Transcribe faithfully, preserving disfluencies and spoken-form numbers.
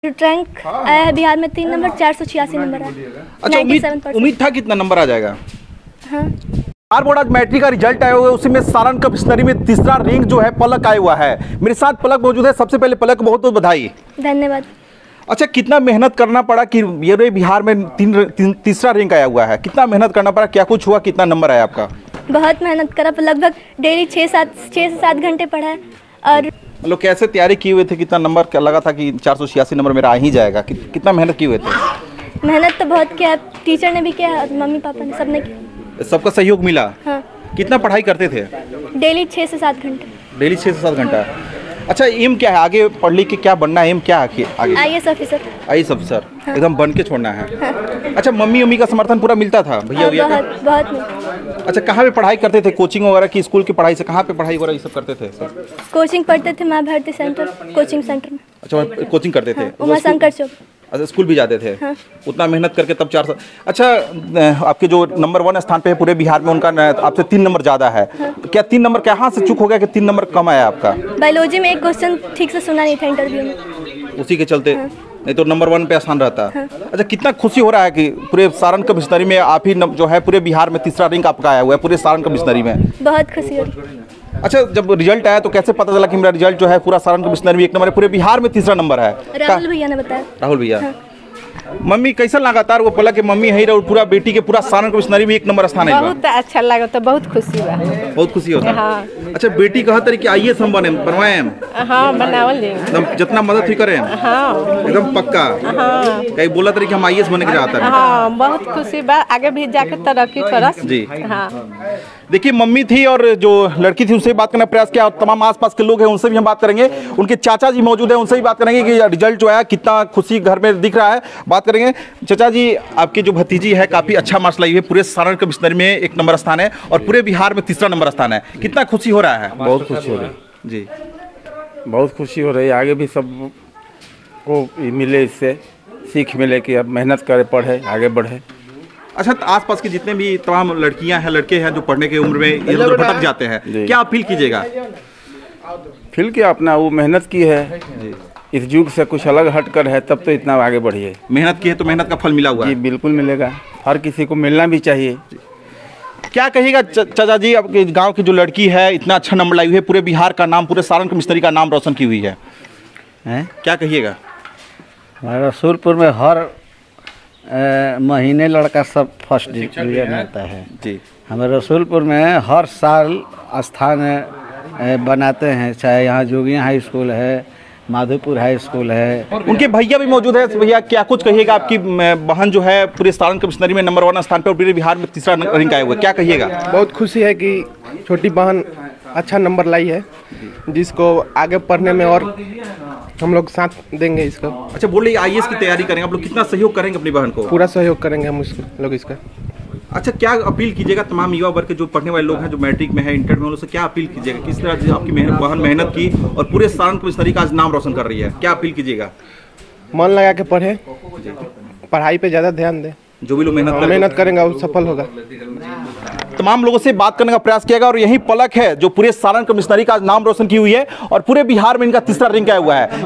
Rank आया है बिहार में तीन नंबर चार सौ छियासी नंबर है। अच्छा, उम्मीद उम्मीद था कितना नंबर आ जाएगा? हाँ। बिहार बोर्ड आज मैट्रिक का रिजल्ट आया हुआ है, उसी में सारण का बिस्नरी में तीसरा रैंक जो है पलक आया हुआ है। मेरे साथ पलक मौजूद है। सबसे पहले पलक बहुत बहुत बधाई। धन्यवाद। अच्छा, कितना मेहनत करना पड़ा कि ये बिहार में तीन, तीन तीसरा रैंक आया हुआ है? कितना मेहनत करना पड़ा, क्या कुछ हुआ, कितना नंबर आया आपका? बहुत मेहनत करा, लगभग डेली छः सात छः से सात घंटे पढ़ा है। और मतलब कैसे तैयारी किए हुए थे? कितना नंबर क्या लगा था कि चार सौ छियासी नंबर मेरा आ ही जाएगा? कि, कितना मेहनत किए हुए थे? मेहनत तो बहुत किया, टीचर ने भी किया, मम्मी पापा ने, सबने किया। सबका सहयोग मिला? हाँ। कितना पढ़ाई करते थे? डेली छः से सात घंटे। डेली छः से सात घंटा। अच्छा, एम क्या है आगे पढ़ लिख के, क्या बनना है? एम क्या है आगे? I A S officer. I A S officer. हाँ। एकदम बन के छोड़ना है। हाँ। अच्छा, मम्मी मम्मी का समर्थन पूरा मिलता था भैया भैया का? बहुत बहुत। अच्छा, कहाँ पे पढ़ाई करते थे? कोचिंग वगैरह की, स्कूल की पढ़ाई से कहाँ पे पढ़ाई वगैरह ये सब करते थे सर? कोचिंग पढ़ते थे माँ भारती सेंटर कोचिंग सेंटर में। अच्छा, कोचिंग करते थे? उमा शंकर चौक। अच्छा, स्कूल भी जाते थे? हाँ। उतना मेहनत करके तब चार सौ। अच्छा, आपके जो नंबर वन स्थान पे है पूरे बिहार में, उनका आपसे तीन नंबर ज़्यादा है। हाँ। क्या तीन नंबर कहाँ से चूक हो गया कि तीन नंबर कम आया आपका? बायोलॉजी में एक क्वेश्चन ठीक से सुना नहीं था इंटरव्यू में, उसी के चलते। हाँ। नहीं तो नंबर वन पे आसान रहता। हाँ। अच्छा, कितना खुशी हो रहा है कि पूरे सारण का बिस्नरी में आप ही जो है पूरे बिहार में तीसरा रैंक आपका आया हुआ है पूरे सारण का बिस्नरी में? बहुत खुशी हो रही। अच्छा, जब रिजल्ट आया तो कैसे पता चला कि मेरा रिजल्ट जो है पूरा सारण का बिस्नरी में एक नंबर है, पूरे बिहार में तीसरा नंबर है? राहुल भैया ने बताया। राहुल भैया। हाँ। मम्मी कैसा लगातार वो पलक के मम्मी है और पूरा बेटी के पूरा सारण का बिस्नरी में एक नंबर स्थान है? बहुत अच्छा लगा, तो बहुत खुशी हुआ। बहुत खुशी होता है। हाँ। अच्छा, बेटी कहा तरी कि आई ए एस हम बने बनवाए हम? हाँ, बनावल एकदम जितना मदद ही करें। हाँ। एकदम पक्का। हाँ। कहीं बोला तरी कि हम आई ए एस बने के चाहता है? हाँ, बहुत खुशी बा, आगे भी जाके तरक्की करस जी। हाँ। देखिए, मम्मी थी और जो लड़की थी उनसे बात करने का प्रयास किया और तमाम आसपास के लोग हैं उनसे भी हम बात करेंगे। उनके चाचा जी मौजूद हैं, उनसे भी बात करेंगे कि रिजल्ट जो है कितना खुशी घर में दिख रहा है, बात करेंगे। चाचा जी, आपकी जो भतीजी है काफ़ी अच्छा मार्क्स लाई हुई है, पूरे सारण के बिस्नरी में एक नंबर स्थान है और पूरे बिहार में तीसरा नंबर स्थान है, कितना खुशी हो रहा है? बहुत खुशी हो रही है जी, बहुत खुशी हो रही है। आगे भी सब को मिले, इससे सीख मिले कि अब मेहनत करे, पढ़े, आगे बढ़े। अच्छा, तो आसपास के जितने भी तमाम लड़कियां हैं, लड़के हैं जो पढ़ने की उम्र में इधर उधर भटक जाते हैं, क्या अपील कीजिएगा? फिर क्या, अपना वो मेहनत की है, इस युग से कुछ अलग हटकर है, तब तो इतना आगे बढ़िए। मेहनत की है तो मेहनत का फल मिला हुआ है। जी बिल्कुल मिलेगा, हर किसी को मिलना भी चाहिए। क्या कहिएगा चाचा जी, आपके गांव की जो लड़की है इतना अच्छा नंबर लाई हुई है, पूरे बिहार का नाम, पूरे सारण के बिस्नरी का नाम रोशन की हुई है, हैं? क्या कहिएगा? हमारे रसूलपुर में हर ए, महीने लड़का सब फर्स्ट डिवीजन आता है जी। हमारे रसूलपुर में हर साल स्थान ए, बनाते हैं, चाहे यहाँ जोगिया हाई स्कूल है, माधोपुर हाई स्कूल है। उनके भैया भी मौजूद है। भैया, क्या कुछ कहिएगा? आपकी बहन जो है पूरे सारण के बिस्नरी में नंबर वन स्थान पर और पूरे बिहार में तीसरा रैंक आया हुआ है, क्या कहिएगा? बहुत खुशी है कि छोटी बहन अच्छा नंबर लाई है, जिसको आगे पढ़ने में और हम लोग साथ देंगे इसको। अच्छा, बोल रही आई ए एस की तैयारी करेंगे आप लोग, कितना सहयोग करेंगे अपनी बहन को? पूरा सहयोग करेंगे हम उसको लोग इसका। अच्छा, क्या अपील कीजिएगा तमाम युवा वर्ग के जो पढ़ने वाले लोग हैं, जो मैट्रिक में है, इंटर में, उनसे क्या अपील कीजिएगा? किस तरह से आपकी बहन मेहनत की और पूरे सारण के बिस्नरी का आज नाम रोशन कर रही है, क्या अपील कीजिएगा? मन लगा के पढ़े, पढ़ाई पे ज़्यादा ध्यान दें, जो भी लोग मेहनत करें, मेहनत करेंगे वो सफल होगा। तमाम लोगों से बात करने का प्रयास किया और यही पलक है जो पूरे सारण के बिस्नरी का नाम रोशन की हुई है और पूरे बिहार में इनका तीसरा रैंक आया हुआ है।